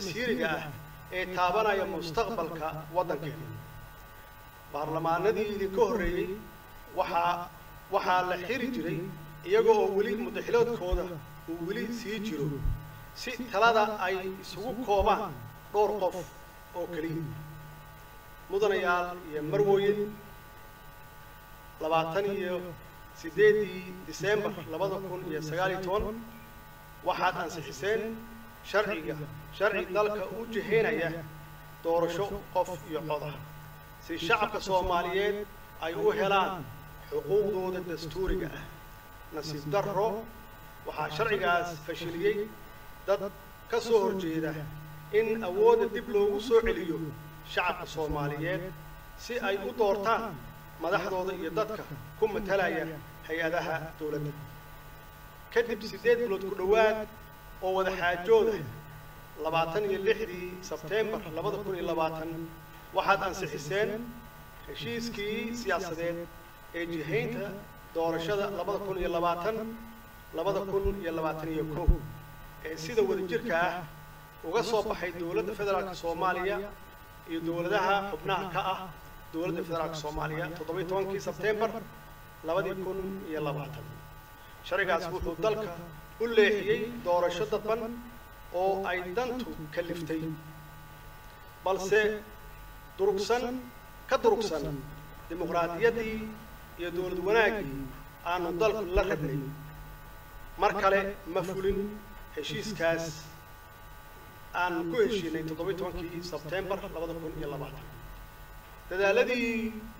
masiiriga ah ee taabanaya mustaqbalka waddankeena. baarlamaanadii idinka horreeyey waxaa la xiri jiray iyaga oo weli mudaxiloodkooda uu weli sii jiro si talada ay isugu koobaan dhowr qof oo keliya. mudanayaal iyo marwooyin 28 Diseembar 2019 waxaad ansixiseen sharci dalka u jiheynaya doorasho qof iyo cod ah si shacabka Soomaaliyeed ay u helaan xuquuqdooda dastuuriga ah. nasiib darro waxaa sharcigaas fashiliyey dad ka soo horjeeda in awoodda dib loogu soo celiyo shacabka Soomaaliyeed si ay u doortaan madaxdooda iyo dadka ku matalaya hay-adaha dawladda. kadib 8 bilood ku dhowaad oo wada xaajooda 26 Sebteembar 2020 waxaad ansixiseen heshiiskii siyaasadeed ee jihaynta doorashada 2020-2021 ee sida wadajirka ah uga soo baxay dowladda federaalka Soomaaliya iyo dowladaha xubnaha ka ah dowladda federaalka Soomaaliya 17 Sebteembar 2020. sharcigaas wuxuu dalka u leexiyey doorasho dadban oo ay dantu kaliftay balse ka durugsan dimuqraadiyaddii iyo dowlad wanaaggii aanu dalku la rabnay. mar kale ma fulin heshiiskaas aan ku heshiinay 17 Sebteembar 2020. dadaaladii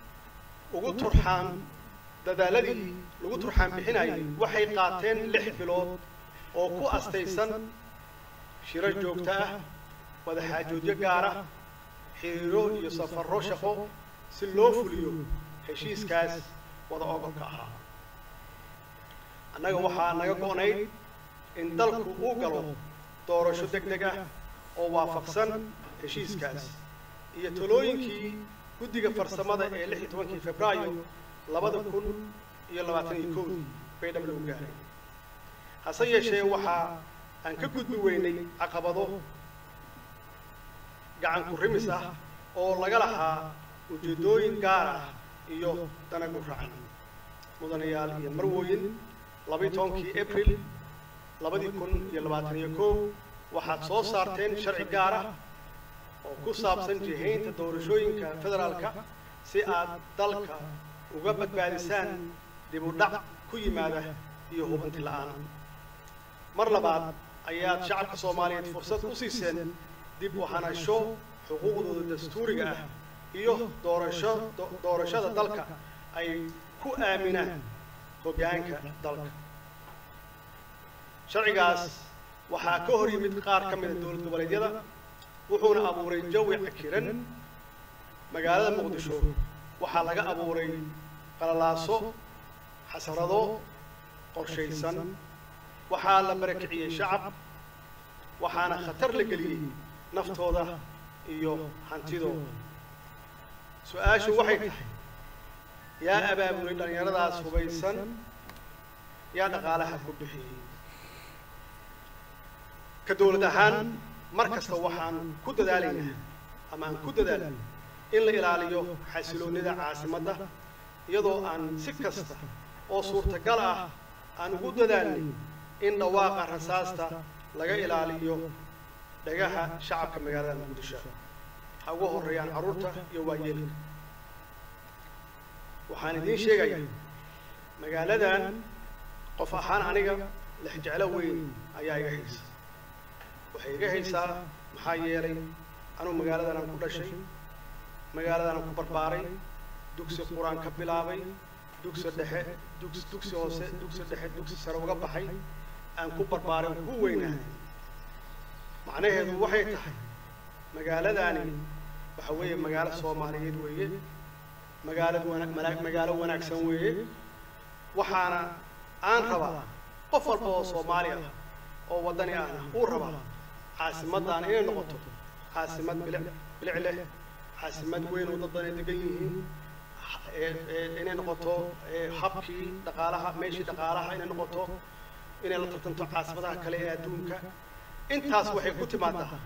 lagu turxaan bixinayay waxay qaateen 6 bilood oo ku astaysan shirar joogto ah, wada xaajoodyo gaar ah, xiriiro iyo safarro shaqo si loo fuliyo heshiiskaas wada ogolka ahaa. annaga waxaa naga go'nayd in dalku uu galo doorasho degdeg ah oo waafaqsan heshiiskaas iyo talooyinkii guddiga farsamada ee 16 Febraayo 2021 bay dhab lagu gaaray. hase yeeshee waxaa aan ka gudbi weynay caqabado gacan ku rimis ah oo laga lahaa ujeedooyin gaar ah iyo dana guracan. mudanayaal iyo marwooyin 12 Abriil 2021 waxaad soo saarteen sharci gaar ah oo ku saabsan jihaynta doorashooyinka federaalka si aad dalka uga badbaadisaan dib u dhac ku yimaada iyo hubanti la'aan. mar labaad ayaad shacabka Soomaaliyeed fursad u siiseen dib u hanasho xuquuqdooda dastuuriga ah iyo doorashada dalka ay ku aaminaan hoggaanka dalka. sharcigaas waxaa ka hor yimid qaar ka mid ah dowlad goboleedyada wuxuuna abuuray jawi cakiran. magaalada Muqdisho waxaa laga abuuray qalalaaso, xasarado qorshaysan, waxaa la barakiciyey shacab, waxaana khatar la geliyey naftooda iyo hantidooda. su-aashu waxay tahay yaa abaabulay dhalinyaradaas hubaysan, yaa dhaqaalaha ku bixiyey? ka dowlad ahaan mar kasta waxaan ku dadaalaynaa ama aan ku dadaalay in la ilaaliyo xasiloonida caasimadda iyadoo aan si kasta oo suurtagal ah aan ugu dadaalnay in dhawaaqa rasaasta laga ilaaliyo dhagaha shacabka magaalada Muqdisho ha ugu horeeyaan carruurta iyo waayeelka. waxaan idiin sheegayaa magaaladan qof ahaan aniga lexjeclo weyn ayaa iga haysa. waxay iga haysaa maxaa yeelay anuu magaaladan aan ku dhashay, magaaladan aan ku barbaaray, dugsi quraan ka bilaabay, dugsi dhexe, dugsi hoose, dugsi dhexe, dugsi sare uga baxay, aan ku barbaaray ku weynahay. macnaheedu waxay tahay magaaladani waxa weeye magaalo Soomaaliyeed weeye, magaalo wanaagsan weeye. waxaana aan rabaa qof walba oo Soomaali ah oo wadani ah uu rabaa caasimadan inay noqoto caasimad bilic leh, caasimad weyn oo dad badan degan yihiin, inay noqoto habkii dhaqaalaha, meeshii dhaqaalaha inay noqoto, inay la tartanto caasimadaha kale ee adduunka. intaas waxay ku timaadaa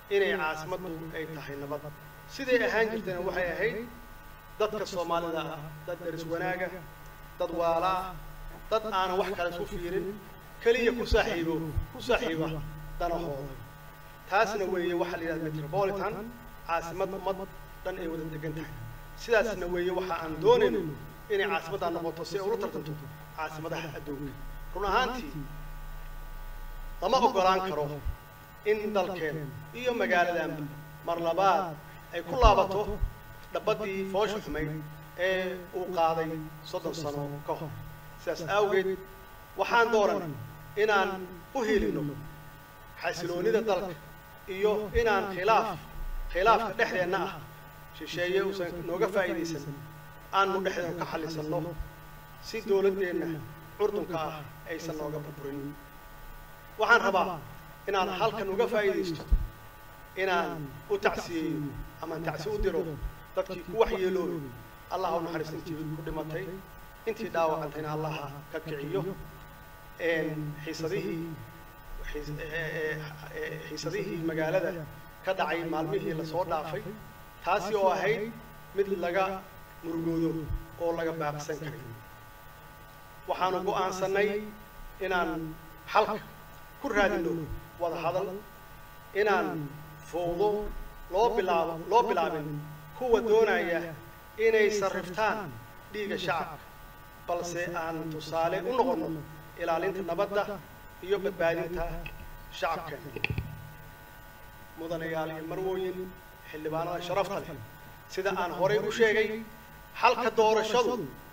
inay caasimaddu ay tahay nabad siday ahaan jirtana waxay ahayd dadka Soomaalida ah dad daris wanaaga dad waala dad aan wax kale isku fiirin kaliya ku saaxiiba danahooda taasna weeye waxa la yiraahdo metropolitan caasimad ummad dhan ay wada degan tahay sidaasna weeye waxa aan doonayno inay caasimadda noqoto si ay ula tartanto caasimadaha adduunka run ahaantii lama ogolaan karo in dalkeen iyo magaaladanba mar labaad ay ku laabato dhabbadii foosha xumayd ee uu qaaday 30 sano ka hor sidaas awgeed waxaan dooran inaan u helino xasiloonida dalka iyo inaan khilaafka dhexdeena ah shisheeye uusan nooga faa'iideysan aanu dhexdeena ka xallisanno si dawladdeena curdunka ah aysan nooga burburin waxaan rabaa inaan halkan uga faa'iideysto inaan u tacsiyeeyo ama tacsi u diro dadkii ku waxyeeloobay allah u naxariisto intii ku dhimatay intii dhaawacantayna allah ka kiciyo xiisadihii magaalada ka dhacay maalmihii la soo dhaafay taasi oo ahayd mid laga murugoodo oo laga baaqsan karay waxaanu go'aansanay inaan xalka ku raadino wada hadal inaan fowdo loo bilaabin kuwa doonaya inay sarriftaan dhiigga shacabka balse aan tusaale u noqono ilaalinta nabadda iyo badbaadinta shacabkeena mudanayaal iyo marwooyin xildhibaanada sharafta leh sida aan horay u sheegay xalka doorashadu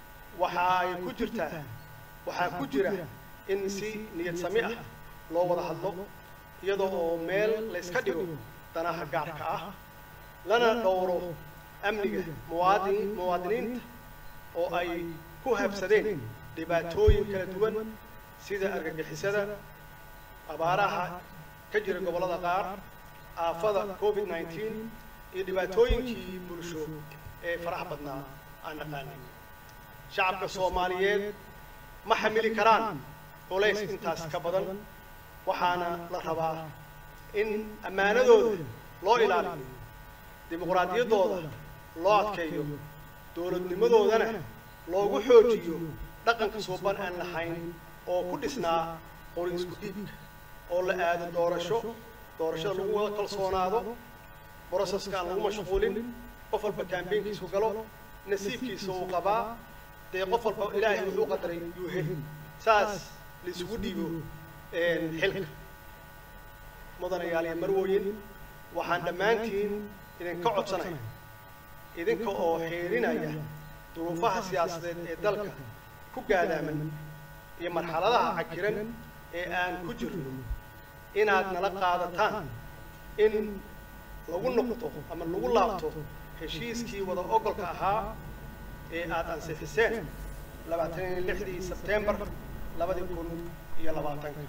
waxaa ku jira in si niyad sami ah loo wada hadlo iyadoo oo meel la iska dhigo danaha gaarka ah lana dhowro amniga muwaadiniinta oo ay ku habsadeen dhibaatooyin kala duwan sida argagixisada abaaraha ka jira gobollada qaar aafada COVID-19 iyo dhibaatooyinkii bulsho ee faraha badnaa aan naqaanay shacabka Soomaaliyeed ma xamili karaan culays intaas ka badan waxaana la rabaa in ammaanadooda loo ilaaliyo dimuqraadiyaddooda loo adkeeyo dawladnimadoodana loogu xoojiyo dhaqanka suuban aan lahayn oo ku dhisnaa qori isku dhiibka oo la aado doorashada lagu wada kalsoonaado boroseska aan lagu mashquulin qof walba kaambeynkiisu galo nasiibkiisa uu qabaa dee qof walba ilaahay wuxuu qadaray yuu heli saas laisugu dhiibo xilka mudanayaal iyo marwooyin waxaan dhammaantiin idinka codsanahay idinka oo xeerinaya duruufaha siyaasadeed ee dalka ku gaadaaman iyo marxaladaha cakiran ee aan ku jirno inaad nala qaadataan in lagu noqdo ama lagu laabto heshiiskii wada ogolka ahaa ee aad ansixiseen 26 Sebtembar 2020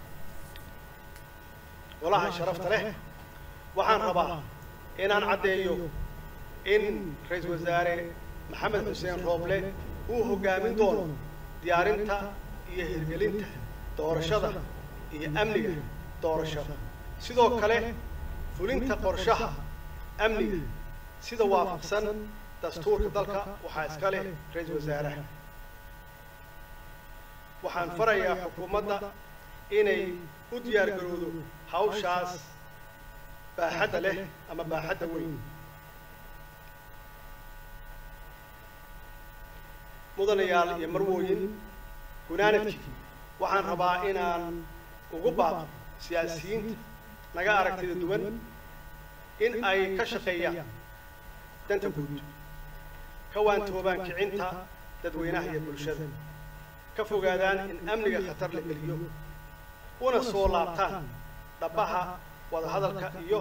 golaha sharafta leh waxaan rabaa inaan caddeeyo in ra'iisul wasaare Maxamed Xuseen Rooble uu hogaamin doono diyaarinta iyo hirgelinta doorashada iyo amniga doorashada sidoo kale fulinta qorshaha amniga sida waafaqsan dastuurka dalka waxaa iska leh ra'iisul wasaaraha waxaan farayaa xukuumadda inay u diyaar garowdo hawshaas baaxadda leh ama baaxadda weyn mudanayaal iyo marwooyin gunaanadkii waxaan rabaa inaan ugu baaqo siyaasiyiinta naga aragtida duwan in ay ka shaqeeyaan danta guud ka waantoobaan kicinta dadweynaha iyo bulshada ka fogaadaan in amniga khatar la geliyo una soo laabtaan dhabaha wada hadalka iyo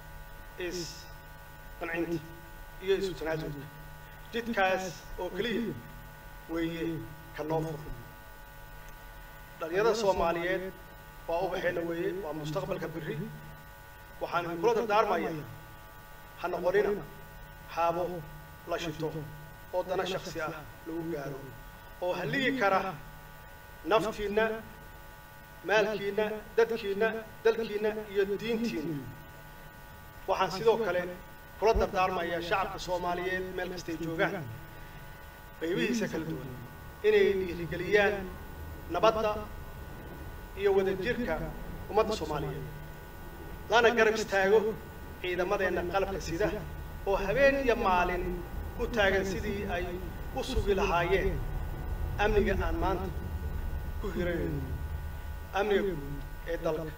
isqancinta iyo isu tanaasulka jidkaas oo keliya weeye ka noo furan dhalinyarada Soomaaliyeed waa ubaxeena weeye waa mustaqbalka berri waxaan idinkula dardaarmayaa ha noqonina haabo la shito oo dana shakhsi ah lagu gaaro oo haligi kara naftiina maalkiina dadkiina dalkiina iyo diintiina waxaan sidoo kale kula dardaarmayaa shacabka Soomaaliyeed meel kasta ay joogaan qaybihiisa kala duwan inay dhiirigeliyaan nabadda iyo wadajirka ummadda Soomaaliyeed lana garab istaago ciidamadeena qalabka sida oo habeen iyo maalin u taagan sidii ay u sugi lahaayeen amniga aan maanta ku hiranayn amniga ee dalka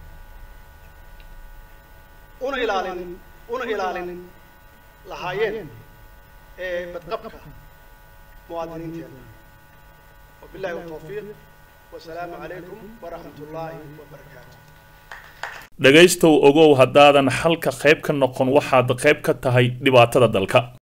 una ilaalin lahaayeen badqabka muwaadiniinteena wabillahi tawfiiq wasalaamu calaykum waraxmatullaahi wabarakaatuh dhagaystow ogow haddaadan halka qayb ka noqon waxaad qayb ka tahay dhibaatada dalka